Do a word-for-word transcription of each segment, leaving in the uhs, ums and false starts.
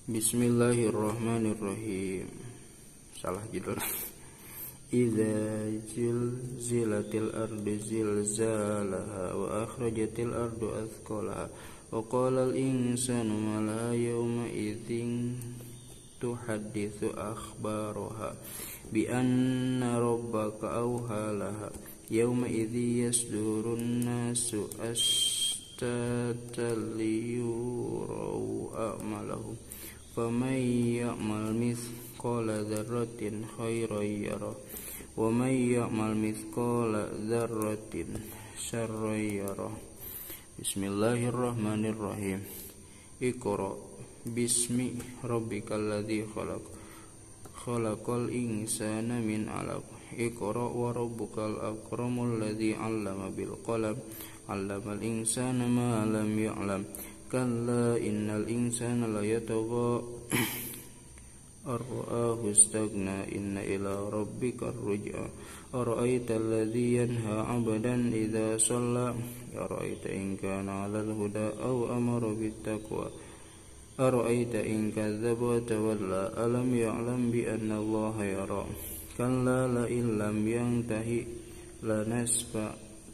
Bismillahirrahmanirrahim. Salah judul. Idza zilzilatil ardu zilzalaha wa akhrajatil ardu athqalaha wa qala al insanu ma laha yawma idzin tuhadditsu akhbaraha bi anna rabbaka awha laha yawma idzi yasdurun nasu ashtatan liyuraw a'malahum faman ya'mal mithqala dzarratin khairan yarah wa man ya'mal mithqala dzarratin syarran yarah. Bismillahirrahmanirrahim. Iqra bismi rabbikal ladzi khalaq khalaqal insana min 'alaq Iqra wa rabbukal akramul ladzi 'allama bil qalam 'allamal insana ma lam ya'lam kalla innal insana la yatagha ar-ra'ahu istaghna inna ila rabbikar ruj'a ara'aita alladhi yanha 'abdan idza shalla ara'aita in kana 'alal huda aw amara bit taqwa ara'aita in kadzdzaba wa tawalla alam ya'lam bi anna allaha yara kalla la illam yantahi lanasfa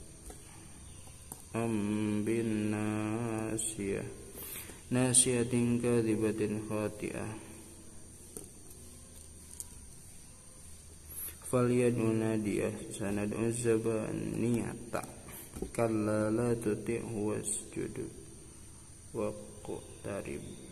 am bin nasiyah nasiyatin kadzibatin khati'ah falyad'u nadiyah sanad'u zabaniyata kalla la tuti'hu wasjud waqtarib.